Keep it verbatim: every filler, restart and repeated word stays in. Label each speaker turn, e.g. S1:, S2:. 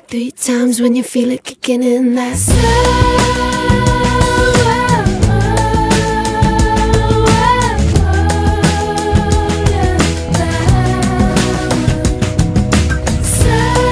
S1: Three times when you feel it kicking in, that sound.